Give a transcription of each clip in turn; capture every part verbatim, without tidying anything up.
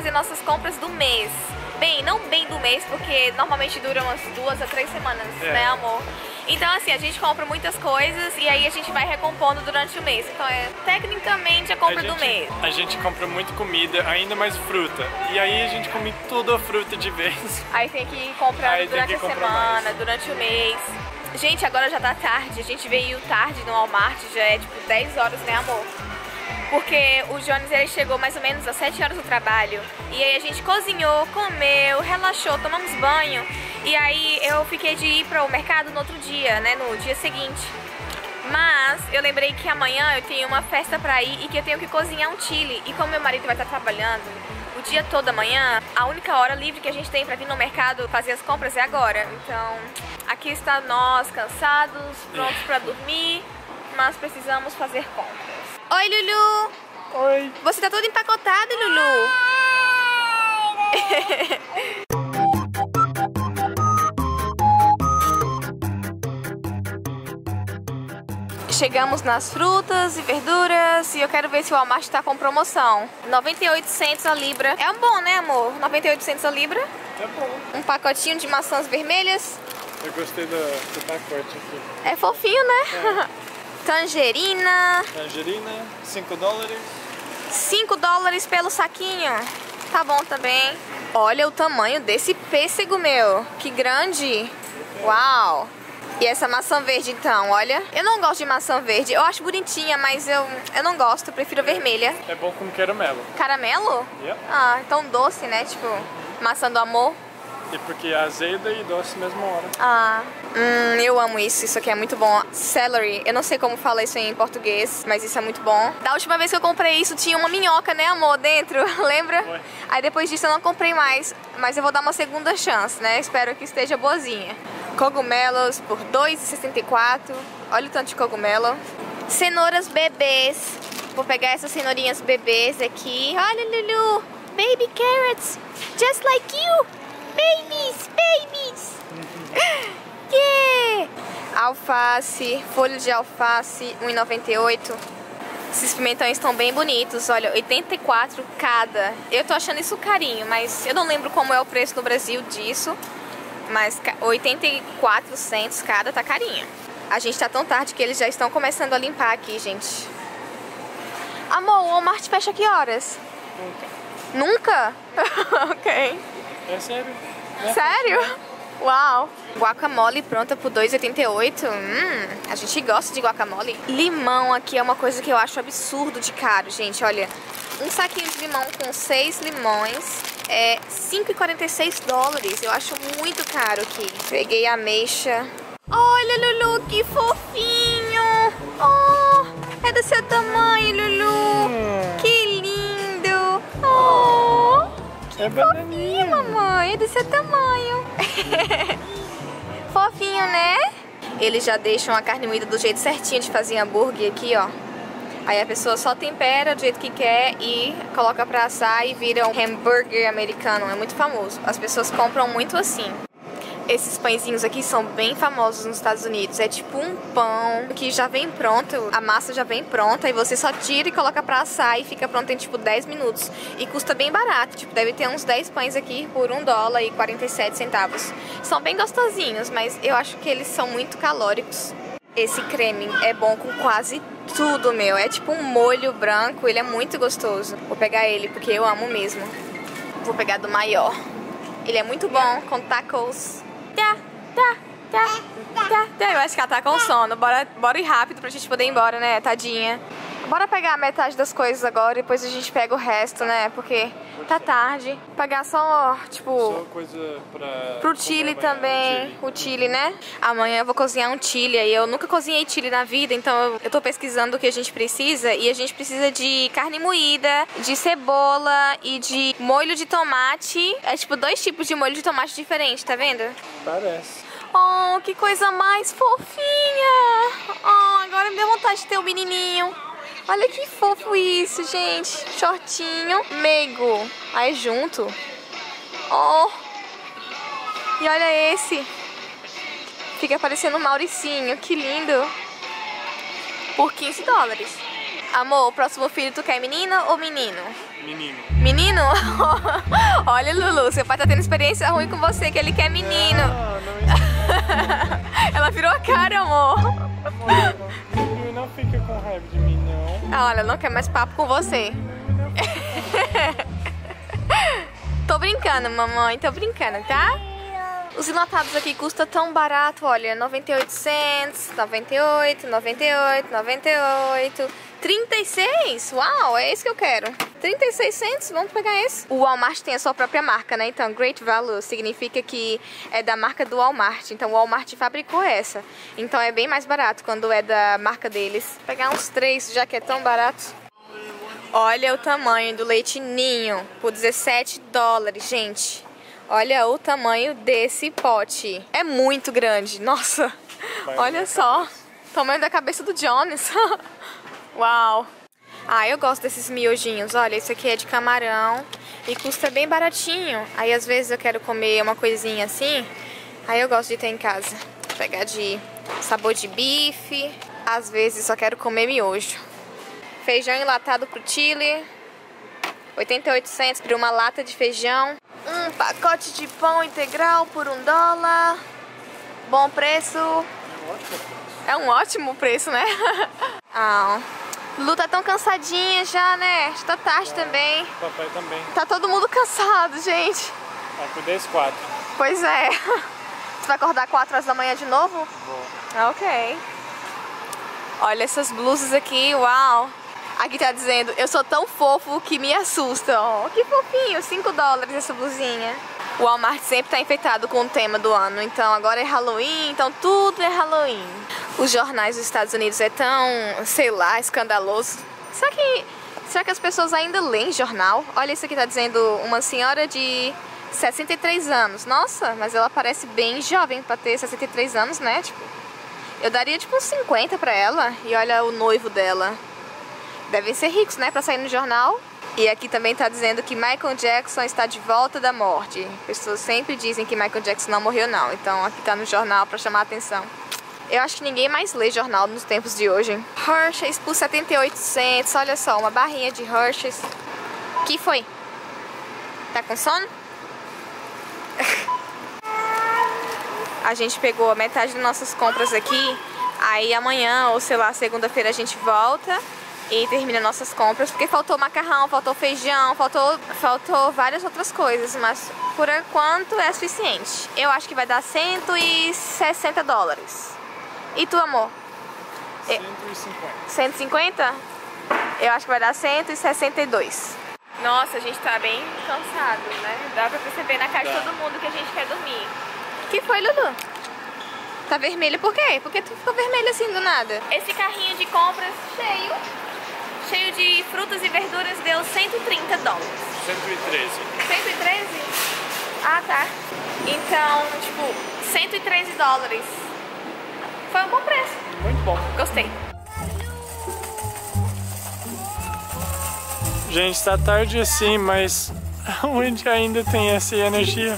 fazer nossas compras do mês. Bem, não bem do mês, porque normalmente dura umas duas a três semanas, é. né, amor? Então, assim, a gente compra muitas coisas e aí a gente vai recompondo durante o mês. Então, é tecnicamente a compra a gente, do mês. A gente compra muito comida, ainda mais fruta. E aí a gente come toda a fruta de vez. Aí tem que comprar aí durante que a comprar semana, mais. durante o mês. Gente, agora já tá tarde. A gente veio tarde no Walmart, já é tipo dez horas, né, amor? Porque o Jones, ele chegou mais ou menos às sete horas do trabalho. E aí a gente cozinhou, comeu, relaxou, tomamos banho. E aí eu fiquei de ir para o mercado no outro dia, né, no dia seguinte. Mas eu lembrei que amanhã eu tenho uma festa pra ir e que eu tenho que cozinhar um chili. E como meu marido vai estar trabalhando o dia todo amanhã, a única hora livre que a gente tem pra vir no mercado fazer as compras é agora. Então, aqui está nós, cansados, prontos pra dormir, mas precisamos fazer compras. Oi, Lulu! Oi! Você tá todo empacotado, Lulu! Chegamos nas frutas e verduras e eu quero ver se o Walmart tá com promoção. noventa e oito centos a libra. É um bom, né, amor? noventa e oito centos a libra. É bom. Um pacotinho de maçãs vermelhas. Eu gostei do, do pacote aqui. É fofinho, né? É. Tangerina. Tangerina, cinco dólares. cinco dólares pelo saquinho. Tá bom também. Olha o tamanho desse pêssego, meu. Que grande. Uau. E essa maçã verde, então, olha. Eu não gosto de maçã verde. Eu acho bonitinha, mas eu, eu não gosto. Eu prefiro a vermelha. É bom com caramelo. Caramelo? Yeah. Ah, então doce, né? Tipo, maçã do amor. E porque é azeda e doce na mesma hora. Ah, hum, eu amo isso. Isso aqui é muito bom. Celery. Eu não sei como fala isso em português, mas isso é muito bom. Da última vez que eu comprei isso, tinha uma minhoca, né, amor, dentro. Lembra? Foi. Aí depois disso eu não comprei mais. Mas eu vou dar uma segunda chance, né? Espero que esteja boazinha. Cogumelos por dois reais e sessenta e quatro centavos. Olha o tanto de cogumelo. Cenouras bebês. Vou pegar essas cenourinhas bebês aqui. Olha, Lulu. Baby carrots. Just like you. Babies, babies. Yeah. Alface. Folha de alface. um real e noventa e oito centavos. Esses pimentões estão bem bonitos. Olha, oitenta e quatro cada. Eu tô achando isso carinho, mas eu não lembro como é o preço no Brasil disso. Mas oitenta e quatro centos cada, tá carinho. A gente tá tão tarde que eles já estão começando a limpar aqui, gente. Amor, o Walmart fecha que horas? Nunca. Nunca? Ok. É sério. É sério? Fácil, né? Uau. Guacamole pronta por dois reais e oitenta e oito centavos. Hum, a gente gosta de guacamole. Limão aqui é uma coisa que eu acho absurdo de caro, gente. Olha, um saquinho de limão com seis limões é cinco reais e quarenta e seis dólares. Eu acho muito caro aqui. Peguei ameixa. Olha, Lulu, que fofinho. Oh, é do seu tamanho, Lulu. Hum. Que lindo. Oh, que é fofinho, mamãe. É do seu tamanho. Fofinho, né? Eles já deixam a carne moída do jeito certinho de fazer hambúrguer aqui, ó. Aí a pessoa só tempera do jeito que quer e coloca pra assar e vira um hambúrguer americano. É muito famoso. As pessoas compram muito assim. Esses pãezinhos aqui são bem famosos nos Estados Unidos. É tipo um pão que já vem pronto, a massa já vem pronta e você só tira e coloca pra assar e fica pronto em tipo dez minutos. E custa bem barato, tipo, deve ter uns dez pães aqui por um dólar e quarenta e sete centavos. São bem gostosinhos, mas eu acho que eles são muito calóricos. Esse creme é bom com quase tudo, meu. É tipo um molho branco, ele é muito gostoso. Vou pegar ele porque eu amo mesmo. Vou pegar do maior. Ele é muito bom com tacos. Tá, tá, tá, tá, tá. Eu acho que ela tá com sono. Bora, bora ir rápido pra gente poder ir embora, né, tadinha. Bora pegar a metade das coisas agora e depois a gente pega o resto, né? Porque tá tarde. Pegar só, tipo... Só coisa pra... Pro chili também. O chili, né? Amanhã eu vou cozinhar um chili. Aí eu nunca cozinhei chili na vida, então eu, eu tô pesquisando o que a gente precisa. E a gente precisa de carne moída, de cebola e de molho de tomate. É tipo dois tipos de molho de tomate diferentes, tá vendo? Parece. Oh, que coisa mais fofinha! Oh, agora me deu vontade de ter um menininho. Olha que fofo isso, gente. Shortinho, meigo. Aí junto. Oh! E olha esse. Fica parecendo um Mauricinho. Que lindo. Por quinze dólares. Amor, o próximo filho tu quer menina ou menino? menino. Menino? Olha, Lulu, seu pai tá tendo experiência ruim com você, que ele quer menino. Não, não. Ela virou a cara, amor. Amor, não, não fica com raiva de mim, não. Olha, não quer mais papo com você. Tô brincando, mamãe, tô brincando, tá? Os enlatados aqui custam tão barato, olha, noventa e oito centos, noventa e oito, noventa e oito, noventa e oito, trinta e seis, uau, é esse que eu quero. trinta e seis centos, vamos pegar esse. O Walmart tem a sua própria marca, né? Então, Great Value significa que é da marca do Walmart. Então, o Walmart fabricou essa. Então, é bem mais barato quando é da marca deles. Vou pegar uns três, já que é tão barato. Olha o tamanho do leite ninho, por dezessete dólares, gente. Olha o tamanho desse pote. É muito grande, nossa. Olha só, tamanho da cabeça do Jones. Uau. Ah, eu gosto desses miojinhos. Olha, esse aqui é de camarão e custa bem baratinho. Aí às vezes eu quero comer uma coisinha assim, aí eu gosto de ter em casa. Vou pegar de sabor de bife. Às vezes só quero comer miojo. Feijão enlatado pro Chile, oitenta e oito centos por uma lata de feijão. Um pacote de pão integral por um dólar. Bom preço. É um ótimo preço, né? Ah, Lu tá tão cansadinha já, né? Já tá tarde é, também. Papai também. Tá todo mundo cansado, gente. Acordei às quatro. Pois é. Você vai acordar quatro horas da manhã de novo? Vou. Ok. Olha essas blusas aqui, uau. Aqui tá dizendo, eu sou tão fofo que me assusta. Oh, que fofinho, cinco dólares essa blusinha. O Walmart sempre tá enfeitado com o tema do ano. Então agora é Halloween, então tudo é Halloween. Os jornais dos Estados Unidos é tão, sei lá, escandaloso. Será que, será que as pessoas ainda leem jornal? Olha, isso aqui tá dizendo uma senhora de sessenta e três anos. Nossa, mas ela parece bem jovem pra ter sessenta e três anos, né? Tipo, eu daria tipo uns cinquenta pra ela. E olha o noivo dela. Devem ser ricos, né, pra sair no jornal. E aqui também tá dizendo que Michael Jackson está de volta da morte. Pessoas sempre dizem que Michael Jackson não morreu, não. Então aqui tá no jornal pra chamar a atenção. Eu acho que ninguém mais lê jornal nos tempos de hoje. Hershey's por setenta e oito centos. Olha só, uma barrinha de Hershey's. Que foi? Tá com sono? A gente pegou a metade das nossas compras aqui. Aí amanhã, ou sei lá, segunda-feira a gente volta e termina nossas compras, porque faltou macarrão, faltou feijão, faltou, faltou várias outras coisas, mas por enquanto é suficiente. Eu acho que vai dar cento e sessenta dólares. E tu, amor? cento e cinquenta. cento e cinquenta? Eu acho que vai dar cento e sessenta e dois. Nossa, a gente tá bem cansado, né? Dá pra perceber na cara de todo mundo que a gente quer dormir. Que foi, Lulu? Tá vermelho por quê? Por que tu ficou vermelho assim do nada? Esse carrinho de compras cheio, cheio de frutas e verduras deu cento e trinta dólares. cento e treze. cento e treze? Ah, tá. Então, tipo, cento e treze dólares. Foi um bom preço. Muito bom. Gostei. Gente, tá tarde assim, mas onde ainda tem essa energia?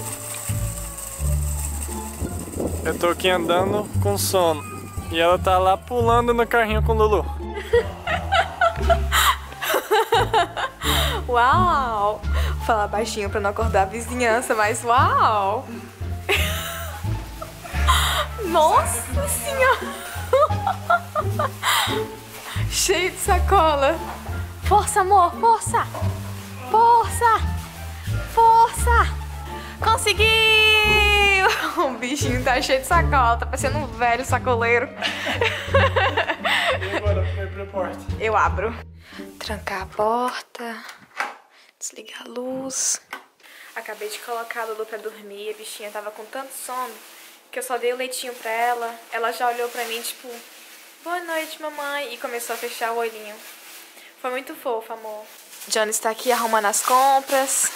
Eu tô aqui andando com sono e ela tá lá pulando no carrinho com o Lulu. Uau! Vou falar baixinho pra não acordar a vizinhança, mas uau! Nossa senhora! Cheio de sacola. Força, amor, força! Força! Força! Conseguiu! O bichinho tá cheio de sacola, tá parecendo um velho sacoleiro. E agora, vai pra porta. Eu abro. Trancar a porta. Desligar a luz. Acabei de colocar a Lulu pra dormir. A bichinha tava com tanto sono que eu só dei o leitinho pra ela. Ela já olhou pra mim, tipo, boa noite, mamãe. E começou a fechar o olhinho. Foi muito fofo, amor. Johnny está aqui arrumando as compras.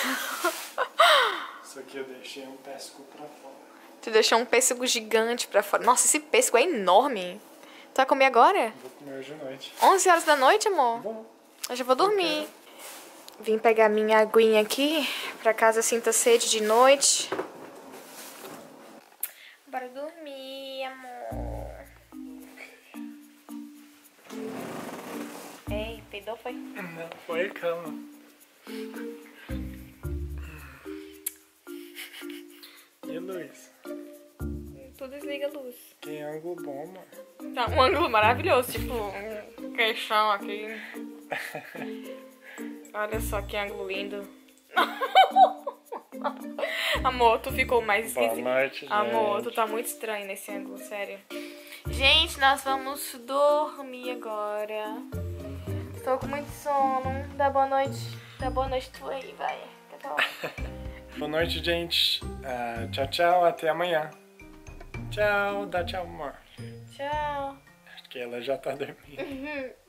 Isso aqui eu deixei um pêssego pra fora. Tu deixou um pêssego gigante pra fora. Nossa, esse pêssego é enorme. Tu vai comer agora? Vou comer hoje à noite. onze horas da noite, amor? Bom. Eu já vou dormir. Vim pegar minha aguinha aqui, pra casa sinta sede de noite. Bora dormir, amor. Ei, peidou foi? Não, foi a cama. E a luz? Tu desliga a luz. Que ângulo bom, mano. Tá um ângulo maravilhoso, tipo um queixão aqui. Olha só que ângulo lindo. Amor, tu ficou mais esquisito. Boa noite, gente. Amor, tu tá muito estranho nesse ângulo, sério. Gente, nós vamos dormir agora. Estou com muito sono. Dá boa noite. Dá boa noite tu aí, vai. Boa noite, gente. Uh, tchau, tchau. Até amanhã. Tchau. Dá tchau, amor. Tchau. Acho que ela já tá dormindo.